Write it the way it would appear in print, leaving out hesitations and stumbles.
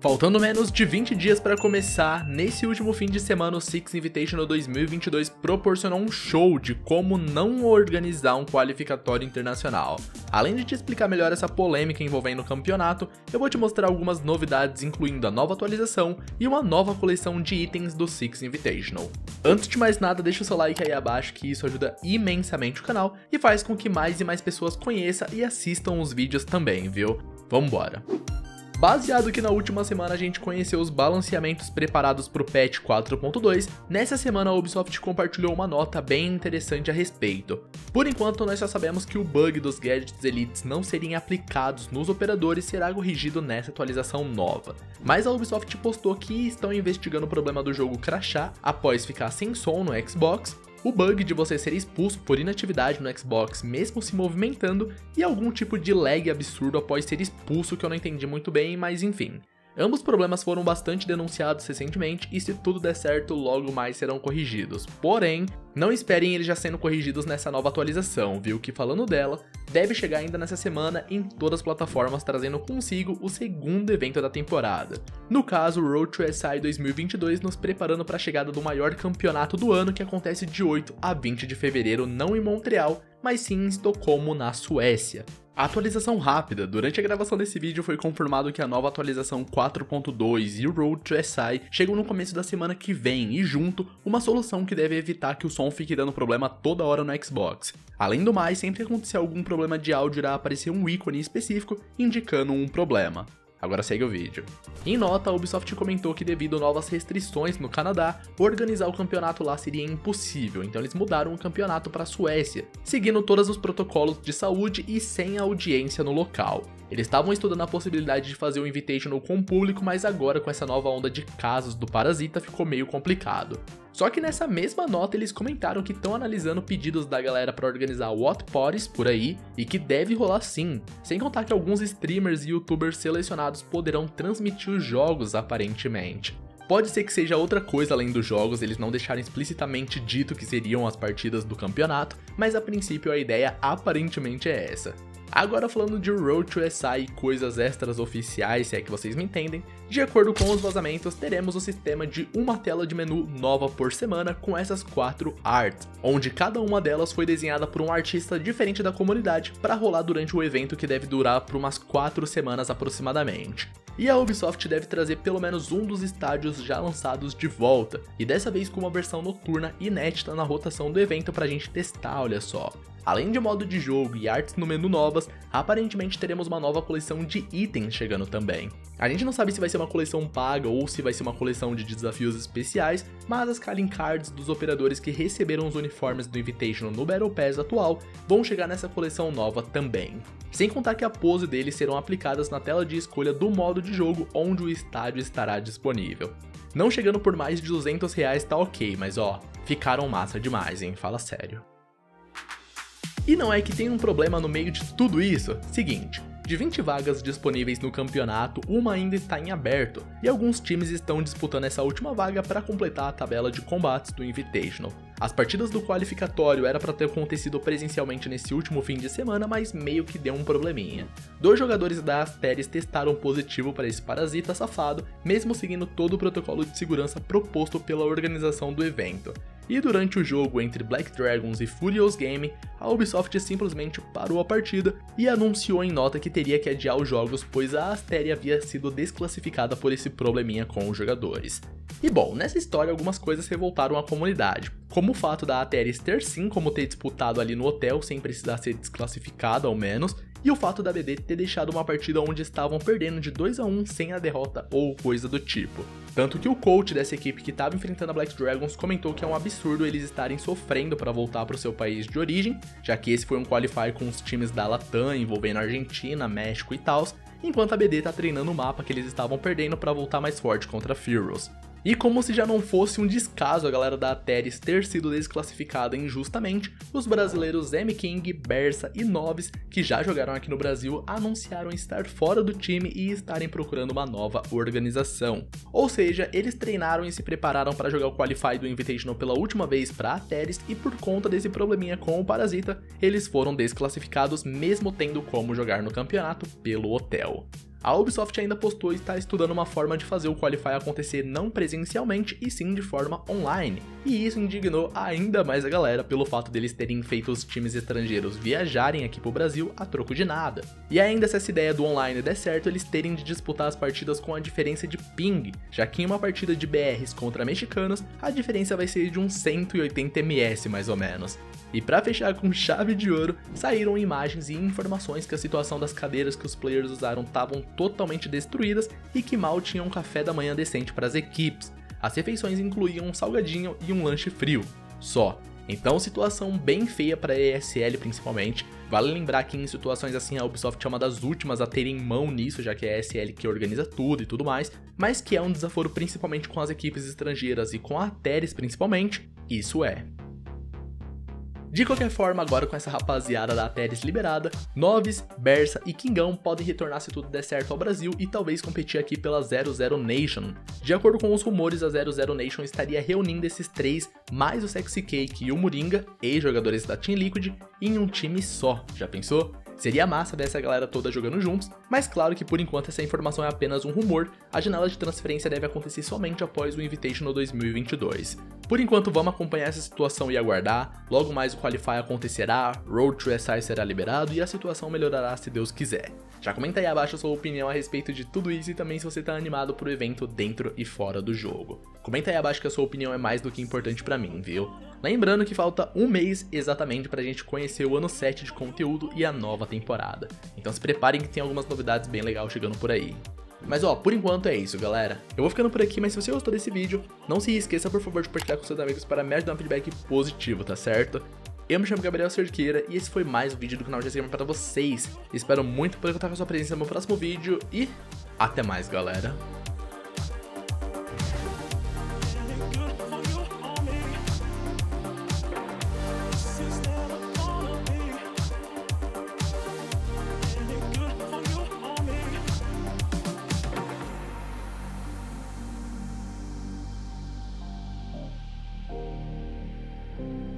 Faltando menos de 20 dias para começar, nesse último fim de semana o Six Invitational 2022 proporcionou um show de como não organizar um qualificatório internacional. Além de te explicar melhor essa polêmica envolvendo o campeonato, eu vou te mostrar algumas novidades incluindo a nova atualização e uma nova coleção de itens do Six Invitational. Antes de mais nada, deixa o seu like aí abaixo que isso ajuda imensamente o canal e faz com que mais e mais pessoas conheçam e assistam os vídeos também, viu? Vambora! Baseado que na última semana a gente conheceu os balanceamentos preparados para o patch 4.2, nessa semana a Ubisoft compartilhou uma nota bem interessante a respeito. Por enquanto nós só sabemos que o bug dos gadgets elites não serem aplicados nos operadores será corrigido nessa atualização nova. Mas a Ubisoft postou que estão investigando o problema do jogo crashar após ficar sem som no Xbox, o bug de você ser expulso por inatividade no Xbox mesmo se movimentando e algum tipo de lag absurdo após ser expulso que eu não entendi muito bem, mas enfim. Ambos os problemas foram bastante denunciados recentemente e se tudo der certo logo mais serão corrigidos, porém, não esperem eles já sendo corrigidos nessa nova atualização, viu que falando dela, deve chegar ainda nessa semana em todas as plataformas trazendo consigo o segundo evento da temporada. No caso, o Road to SI 2022 nos preparando para a chegada do maior campeonato do ano que acontece de 8 a 20 de fevereiro não em Montreal, mas sim em Estocolmo, na Suécia. A atualização rápida, durante a gravação desse vídeo foi confirmado que a nova atualização 4.2 e o Road to SI chegam no começo da semana que vem e junto, uma solução que deve evitar que o som fique dando problema toda hora no Xbox. Além do mais, sempre que acontecer algum problema de áudio irá aparecer um ícone específico indicando um problema. Agora segue o vídeo. Em nota, a Ubisoft comentou que devido a novas restrições no Canadá, organizar o campeonato lá seria impossível, então eles mudaram o campeonato para a Suécia, seguindo todos os protocolos de saúde e sem audiência no local. Eles estavam estudando a possibilidade de fazer o Invitational com o público, mas agora com essa nova onda de casos do Parasita ficou meio complicado. Só que nessa mesma nota eles comentaram que estão analisando pedidos da galera para organizar Watch Parties por aí e que deve rolar sim, sem contar que alguns streamers e youtubers selecionados poderão transmitir os jogos aparentemente. Pode ser que seja outra coisa além dos jogos, eles não deixaram explicitamente dito que seriam as partidas do campeonato, mas a princípio a ideia aparentemente é essa. Agora falando de Road to SI e coisas extras oficiais, se é que vocês me entendem, de acordo com os vazamentos, teremos o sistema de uma tela de menu nova por semana com essas 4 arts, onde cada uma delas foi desenhada por um artista diferente da comunidade para rolar durante o evento que deve durar por umas 4 semanas aproximadamente. E a Ubisoft deve trazer pelo menos um dos estádios já lançados de volta, e dessa vez com uma versão noturna inédita na rotação do evento pra gente testar, olha só. Além de modo de jogo e artes no menu novas, aparentemente teremos uma nova coleção de itens chegando também. A gente não sabe se vai ser uma coleção paga ou se vai ser uma coleção de desafios especiais, mas as calling cards dos operadores que receberam os uniformes do Invitational no Battle Pass atual vão chegar nessa coleção nova também. Sem contar que a pose deles serão aplicadas na tela de escolha do modo de jogo onde o estádio estará disponível. Não chegando por mais de R$200 tá ok, mas ó, ficaram massa demais, hein, fala sério. E não é que tem um problema no meio de tudo isso? Seguinte, de 20 vagas disponíveis no campeonato, uma ainda está em aberto, e alguns times estão disputando essa última vaga para completar a tabela de combates do Invitational. As partidas do qualificatório era para ter acontecido presencialmente nesse último fim de semana, mas meio que deu um probleminha. 2 jogadores da Asteris testaram positivo para esse parasita safado, mesmo seguindo todo o protocolo de segurança proposto pela organização do evento. E durante o jogo entre Black Dragons e Furious Game, a Ubisoft simplesmente parou a partida e anunciou em nota que teria que adiar os jogos, pois a Asteria havia sido desclassificada por esse probleminha com os jogadores. E bom, nessa história algumas coisas revoltaram a comunidade, como o fato da Ateris ter sim como ter disputado ali no hotel sem precisar ser desclassificada ao menos, e o fato da BD ter deixado uma partida onde estavam perdendo de 2-1 sem a derrota ou coisa do tipo. Tanto que o coach dessa equipe que estava enfrentando a Black Dragons comentou que é um absurdo eles estarem sofrendo para voltar para o seu país de origem, já que esse foi um qualify com os times da Latam envolvendo Argentina, México e tals, enquanto a BD tá treinando o mapa que eles estavam perdendo para voltar mais forte contra a Furious. E como se já não fosse um descaso a galera da Ateris ter sido desclassificada injustamente, os brasileiros M-King, Bersa e Noves, que já jogaram aqui no Brasil, anunciaram estar fora do time e estarem procurando uma nova organização. Ou seja, eles treinaram e se prepararam para jogar o Qualify do Invitational pela última vez para a Ateris e por conta desse probleminha com o Parasita, eles foram desclassificados mesmo tendo como jogar no campeonato pelo hotel. A Ubisoft ainda postou estar estudando uma forma de fazer o Qualify acontecer não presencialmente e sim de forma online, e isso indignou ainda mais a galera pelo fato deles terem feito os times estrangeiros viajarem aqui pro Brasil a troco de nada. E ainda se essa ideia do online der certo, eles terem de disputar as partidas com a diferença de ping, já que em uma partida de BRs contra mexicanos, a diferença vai ser de uns 180 ms mais ou menos. E pra fechar com chave de ouro, saíram imagens e informações que a situação das cadeiras que os players usaram estavam totalmente destruídas e que mal tinham um café da manhã decente para as equipes. As refeições incluíam um salgadinho e um lanche frio, só. Então situação bem feia para a ESL principalmente. Vale lembrar que em situações assim a Ubisoft é uma das últimas a terem mão nisso, já que é a ESL que organiza tudo e tudo mais, mas que é um desaforo principalmente com as equipes estrangeiras e com a Ateris principalmente, isso é. De qualquer forma, agora com essa rapaziada da Ateris liberada, Noves, Bersa e Kingão podem retornar se tudo der certo ao Brasil e talvez competir aqui pela 00 Nation. De acordo com os rumores, a 00 Nation estaria reunindo esses três, mais o Sexy Cake e o Moringa, ex-jogadores da Team Liquid, em um time só. Já pensou? Seria massa ver essa galera toda jogando juntos, mas claro que por enquanto essa informação é apenas um rumor, a janela de transferência deve acontecer somente após o Invitational 2022. Por enquanto vamos acompanhar essa situação e aguardar, logo mais o Qualify acontecerá, Road to SI será liberado e a situação melhorará se Deus quiser. Já comenta aí abaixo a sua opinião a respeito de tudo isso e também se você tá animado pro evento dentro e fora do jogo. Comenta aí abaixo que a sua opinião é mais do que importante pra mim, viu? Lembrando que falta um mês exatamente pra gente conhecer o ano 7 de conteúdo e a nova temporada. Então se preparem que tem algumas novidades bem legais chegando por aí. Mas ó, por enquanto é isso, galera. Eu vou ficando por aqui, mas se você gostou desse vídeo, não se esqueça por favor de compartilhar com seus amigos para me ajudar um feedback positivo, tá certo? Eu me chamo Gabriel Cerqueira e esse foi mais um vídeo do canal de Gamer para vocês. Espero muito poder contar com a sua presença no meu próximo vídeo e até mais, galera.